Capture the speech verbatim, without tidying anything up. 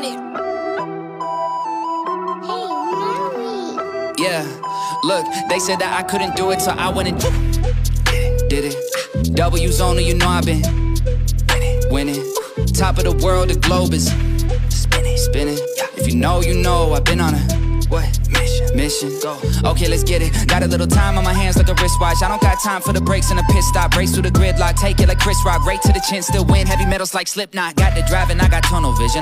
it. Hey, mommy. Yeah, look, they said that I couldn't do it, so I went and did it. W's only, you know I've been winning. Top of the world, the globe is spinning, spinning. If you know, you know, I've been on a what? Mission, mission. Go. Okay, let's get it. Got a little time on my hands like a wristwatch. I don't got time for the brakes and a pit stop. Race through the gridlock, take it like Chris Rock. Right to the chin, still win. Heavy metals like Slipknot. Got the driving, I got tunnel vision.